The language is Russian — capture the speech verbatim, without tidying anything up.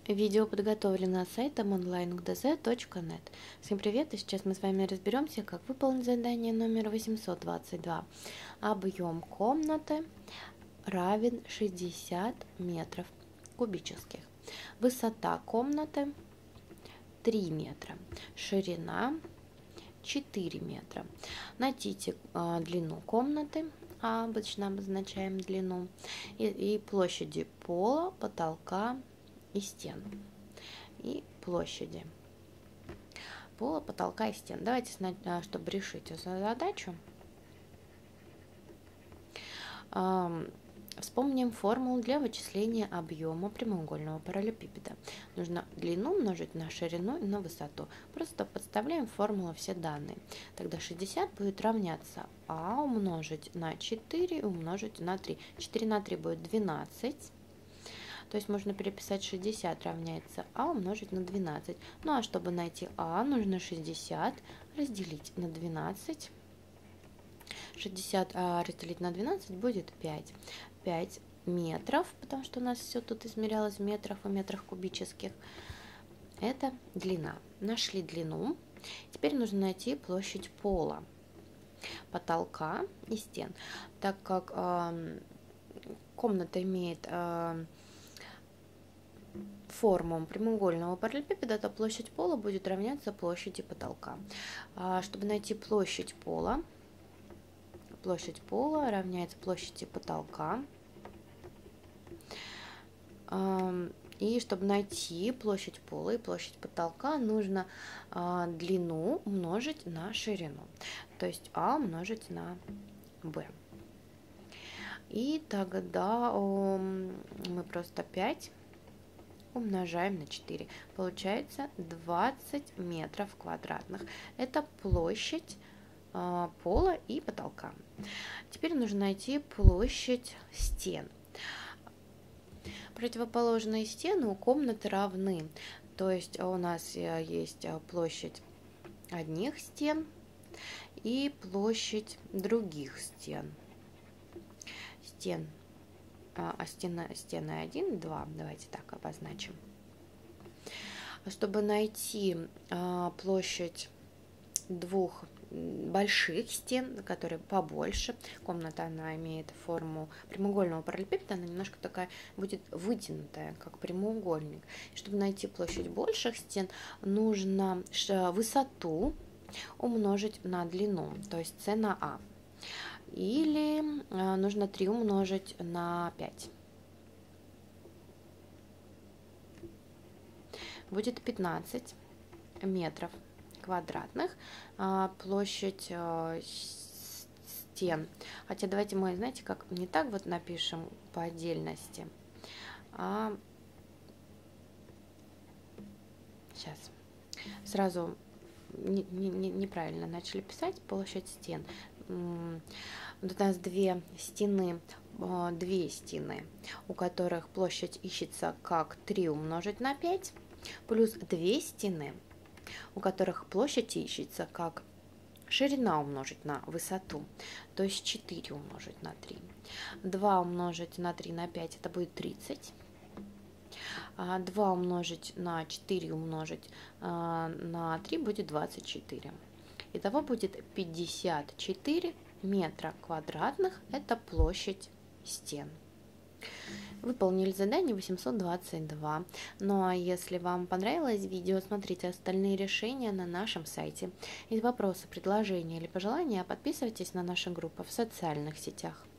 Видео подготовлено сайтом онлайн г д з точка нет. Всем привет, и сейчас мы с вами разберемся, как выполнить задание номер восемьсот двадцать два. Объем комнаты равен шестьдесят метров кубических. Высота комнаты три метра. Ширина четыре метра. Найдите э, длину комнаты, а обычно обозначаем длину, и, и площади пола, потолка и стен, и площади пола, потолка и стен. Давайте, чтобы решить эту задачу, вспомним формулу для вычисления объема прямоугольного параллелепипеда. Нужно длину умножить на ширину и на высоту. Просто подставляем в формулу все данные. Тогда шестьдесят будет равняться а умножить на четыре умножить на три. четыре на три будет двенадцать. То есть можно переписать шестьдесят равняется а умножить на двенадцать. Ну а чтобы найти а, нужно шестьдесят разделить на двенадцать. шестьдесят а, разделить на двенадцать будет пять. пять метров, потому что у нас все тут измерялось в метрах и метрах кубических. Это длина. Нашли длину. Теперь нужно найти площадь пола, потолка и стен. Так как э, комната имеет э, форму прямоугольного параллелепипеда, то площадь пола будет равняться площади потолка. А, чтобы найти площадь пола, площадь пола равняется площади потолка. А, и чтобы найти площадь пола и площадь потолка, нужно а, длину умножить на ширину. То есть а умножить на b. И тогда о, мы просто пять умножаем на четыре. Получается двадцать метров квадратных. Это площадь э, пола и потолка. Теперь нужно найти площадь стен. Противоположные стены у комнаты равны. То есть у нас есть площадь одних стен и площадь других стен. Стен а стены, стены один и два, давайте так обозначим. Чтобы найти а, площадь двух больших стен, которые побольше, комната она имеет форму прямоугольного параллелепипеда, она немножко такая будет вытянутая, как прямоугольник. Чтобы найти площадь больших стен, нужно высоту умножить на длину, то есть c на a. Или э, нужно три умножить на пять. Будет пятнадцать метров квадратных. А, площадь э, стен. Хотя давайте мы, знаете, как не так вот напишем по отдельности. А сейчас. Сразу не, не, неправильно начали писать площадь стен. Вот у нас две стены, две стены, у которых площадь ищется как три умножить на пять, плюс две стены, у которых площадь ищется как ширина умножить на высоту, то есть четыре умножить на три. два умножить на три на пять, это будет тридцать. два умножить на четыре умножить на три будет двадцать четыре. Итого будет пятьдесят четыре метра квадратных. Это площадь стен. Выполнили задание восемьсот двадцать два. Ну а если вам понравилось видео, смотрите остальные решения на нашем сайте. Есть вопросы, предложения или пожелания, подписывайтесь на наши группы в социальных сетях.